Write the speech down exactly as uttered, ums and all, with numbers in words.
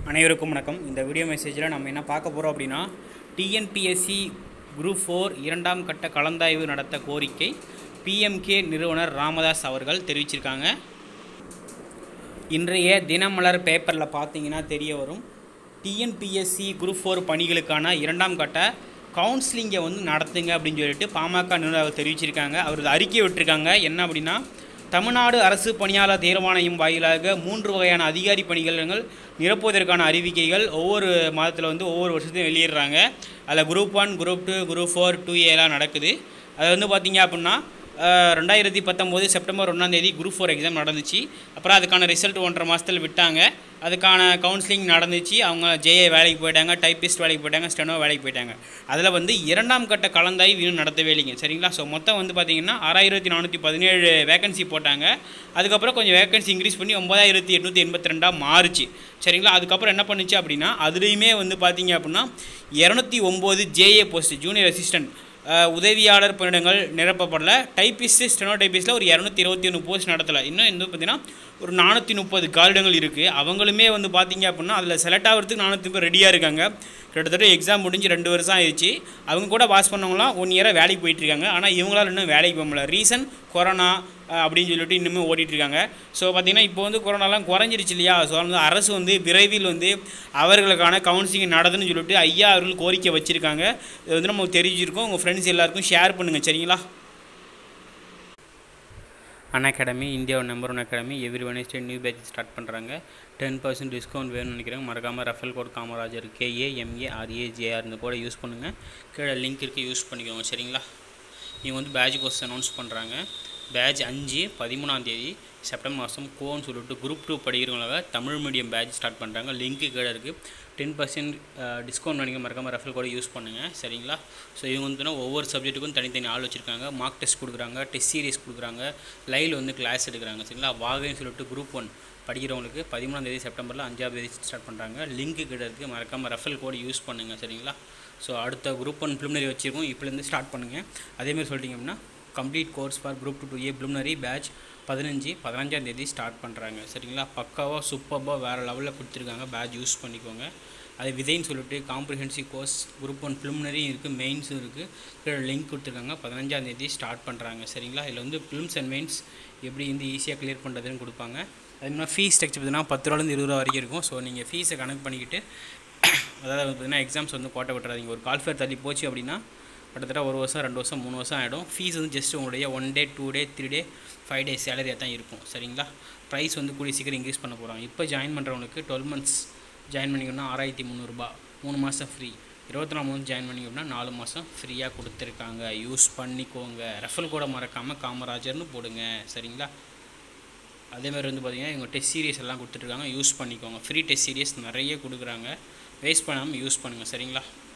அனைவருக்கும் வணக்கம். இந்த வீடியோ மெசேஜில் நம்ம என்ன பார்க்க போகிறோம் அப்படின்னா, டிஎன்பிஎஸ்சி குரூப் ஃபோர் இரண்டாம் கட்ட கலந்தாய்வு நடத்த கோரிக்கை பிஎம்கே நிறுவனர் ராமதாஸ் அவர்கள் தெரிவிச்சிருக்காங்க. இன்றைய தினமலர் பேப்பரில் பார்த்தீங்கன்னா தெரிய வரும், டிஎன்பிஎஸ்சி குரூப் ஃபோர் பணிகளுக்கான இரண்டாம் கட்ட கவுன்சிலிங்கை வந்து நடத்துங்க அப்படின்னு சொல்லிட்டு பாமக நிறுவனர் தெரிவிச்சிருக்காங்க. அவர் அறிக்கை விட்டுருக்காங்க. என்ன அப்படின்னா, தமிழ்நாடு அரசு பணியாளர் தேர்வாணையம் வாயிலாக மூன்று வகையான அதிகாரி பணிகள் நிரப்புவதற்கான அறிவிக்கைகள் ஒவ்வொரு மாதத்தில் வந்து ஒவ்வொரு வருஷத்தையும் வெளியிடுறாங்க. அதில் group one, group two, group four, two ஏலாம் நடக்குது. அது வந்து பார்த்திங்க அப்படின்னா ரெண்டாயிரத்தி பத்தொம்போது செப்டம்பர் ஒன்றாந்தேதி குரூப் ஃபோர் எக்ஸாம் நடந்துச்சு. அப்புறம் அதுக்கான ரிசல்ட் ஒன்றரை மாதத்தில் விட்டாங்க. அதுக்கான கவுன்சிலிங் நடந்துச்சு. அவங்க ஜேஏ வேலைக்கு போயிட்டாங்க, டைப்பிஸ்ட் வேலைக்கு போயிட்டாங்க, ஸ்டெனோ வேலைக்கு போயிட்டாங்க. அதில் வந்து இரண்டாம் கட்ட கலந்தாய்வு இன்னும் நடத்தவே இல்லைங்க. சரிங்களா? ஸோ மொத்தம் வந்து பார்த்திங்கன்னா ஆறாயிரத்தி நானூற்றி பதினேழு வேகன்சி போட்டாங்க. அதுக்கப்புறம் கொஞ்சம் வேகன்சி இன்க்ரீஸ் பண்ணி ஒம்பதாயிரத்தி எட்நூற்றி எண்பத்தி ரெண்டாக மாறுச்சு. சரிங்களா? அதுக்கப்புறம் என்ன பண்ணுச்சு அப்படின்னா, அதுலேயுமே வந்து பார்த்திங்க அப்படின்னா இரநூத்தி ஒம்பது ஜேஏ போஸ்ட், ஜூனியர் அசிஸ்டன்ட் உதவியாளர் பணியிடங்கள் நிரப்பப்படல. டைப்பிஸ்ட், ஸ்டெனோ டைப்பிஸ்ட்டில் ஒரு இரநூத்தி இருபத்தி ஒன்று போஸ்ட் நடத்தலை. இன்னும் வந்து பார்த்திங்கன்னா ஒரு நானூற்றி முப்பது காலிடங்கள் இருக்குது. அவங்களுமே வந்து பார்த்திங்க அப்படின்னா அதில் செலக்ட் ஆகிறதுக்கு நானூற்றி முப்பது ரெடியாக இருக்காங்க. கிட்டத்தட்ட எக்ஸாம் முடிஞ்சு ரெண்டு வருஷம் ஆயிடுச்சு. அவங்க கூட பாஸ் பண்ணவங்களாம் ஒன் இயராக வேலைக்கு போயிட்டுருக்காங்க. ஆனால் இவங்களால் இன்னும் வேலைக்கு போக முடியல. ரீசன் கொரோனா அப்படின்னு சொல்லிட்டு இன்னுமே ஓடிட்டுருக்காங்க. ஸோ பார்த்திங்கன்னா இப்போ வந்து கொரோனாலாம் குறைஞ்சிருச்சு இல்லையா? ஸோ வந்து அரசு வந்து விரைவில் வந்து அவர்களுக்கான கவுன்சிலிங் நடதுன்னு சொல்லிட்டு ஐயா அவர்கள் கோரிக்கை வச்சுருக்காங்க. இது வந்து நமக்கு தெரிஞ்சிருக்கோம். உங்கள் ஃப்ரெண்ட்ஸ் எல்லாருக்கும் ஷேர் பண்ணுங்கள். சரிங்களா? அன் அகாடமி இந்தியாவோட number one academy. Every Wednesday new batch start பண்ணுறாங்க. டென் பர்சன்ட் டிஸ்கவுண்ட் வேணும்னு நினைக்கிறேன். மறக்காமல் referral code Kamarajar K A M A R A J R இந்த கூட யூஸ் பண்ணுங்கள். கீழே லிங்க் இருக்குது, யூஸ் பண்ணிக்கோங்க. சரிங்களா? இவங்க வந்து பேட்ச் கோர்ஸ் அனௌன்ஸ் பண்ணுறாங்க. பேட்ச் அஞ்சு பதிமூணாந்தேதி செப்டம்பர் மாதம் கோன்னு சொல்லிட்டு குரூப் டூ படிக்கிறவங்களாக தமிழ் மீடியம் பேட்ச் ஸ்டார்ட் பண்ணுறாங்க. லிங்க்கு கீழே இருக்குது. டென் பர்சன்ட் டிஸ்கவுண்ட் நினைக்க மறக்காமல் ரெஃபரல் கோட் யூஸ் பண்ணுங்கள். சரிங்களா? ஸோ இவங்க வந்து ஒவ்வொரு சப்ஜெக்ட்டுக்கும் தனித்தனி ஆள் வச்சுருக்காங்க. மார்க் டெஸ்ட் கொடுக்குறாங்க, டெஸ்ட் சீரிஸ் கொடுக்குறாங்க, லைவில் வந்து கிளாஸ் எடுக்கிறாங்க. சரிங்களா? வாகைன்னு சொல்லிட்டு குரூப் ஒன் படிக்கிறவங்களுக்கு பதிமூணாந்தேதி செப்டம்பரில் அஞ்சாவது தேதி ஸ்டார்ட் பண்ணுறாங்க. லிங்க்கு கிட்ட இருக்குது. மறக்காமல் ரெஃபரல் கோடு யூஸ் பண்ணுங்கள். சரிங்களா? ஸோ அடுத்த குரூப் ஒன் ப்ரிலிமினரி வச்சுருக்கோம். இப்போலேருந்து ஸ்டார்ட் பண்ணுங்கள். அதேமாதிரி சொல்லிட்டிங்க அப்படின்னா complete course for group two two A preliminary batch பதினஞ்சு பதினஞ்சாந்தேதி ஸ்டார்ட் பண்ணுறாங்க. சரிங்களா? பக்காவாக சூப்பராக வேறு லெவலில் கொடுத்துருக்காங்க. பேட்ச் யூஸ் பண்ணிக்கோங்க. அது விதைன்னு சொல்லிட்டு காம்ப்ரிஹென்சிவ் கோர்ஸ் குரூப் ஒன் ப்ரிலிமினரியும் இருக்குது, மெயின்ஸும் இருக்குது. கீழே லிங்க் கொடுத்துருக்காங்க. பதினஞ்சாந்தேதி ஸ்டார்ட் பண்ணுறாங்க. சரிங்களா? இதில் வந்து ப்ரிலிம்ஸ் அண்ட் மெயின்ஸ் எப்படி வந்து ஈஸியாக கிளியர் பண்ணுறதுன்னு கொடுப்பாங்க. அது மாதிரி ஃபீஸ் ஸ்ட்ரக்சர் பார்த்தீங்கன்னா பத்து ரூபாலேருந்து இருபது ரூபா வரைக்கும் இருக்கும். ஸோ நீங்கள் ஃபீஸை கணக்கு பண்ணிக்கிட்டு அதாவது பார்த்தீங்கன்னா எக்ஸாம்ஸ் வந்து கோட்டை விட்டுறாதீங்க. ஒரு கால்ஃபேர் தள்ளி போச்சு அப்படின்னா கிட்டத்தட்ட ஒரு வருஷம் ரெண்டு வருஷம் மூணு வருஷம் ஆகிடும். ஃபீஸ் வந்து ஜஸ்ட் உங்களுடைய one day two day three day five day சேலரியாக தான் இருக்கும். சரிங்களா? ப்ரைஸ் வந்து கூடிய சீக்கிரம் இன்க்ரீஸ் பண்ண போகிறாங்க. இப்போ ஜாயின் பண்ணுறவங்களுக்கு டுவெல் மந்த்ஸ் ஜாயின் பண்ணிக்கணும்னா ஆறாயிரத்தி முந்நூறுரூபா, மூணு மாதம் ஃப்ரீ. இருபத்தி நாலு மந்த் ஜாயின் பண்ணிக்கணும்னா நாலு மாதம் ஃப்ரீயாக கொடுத்துருக்காங்க. யூஸ் பண்ணிக்கோங்க. ரெஃபரல் கூட மறக்காமல் காமராஜர்னு போடுங்க. சரிங்களா? அதேமாதிரி வந்து பார்த்திங்கன்னா இவங்க டெஸ்ட் சீரியஸ் எல்லாம் கொடுத்துட்ருக்காங்க. யூஸ் பண்ணிக்கோங்க. ஃப்ரீ டெஸ்ட் சீரியஸ் நிறைய கொடுக்குறாங்க. வேஸ்ட் பண்ணாமல் யூஸ் பண்ணுங்கள். சரிங்களா?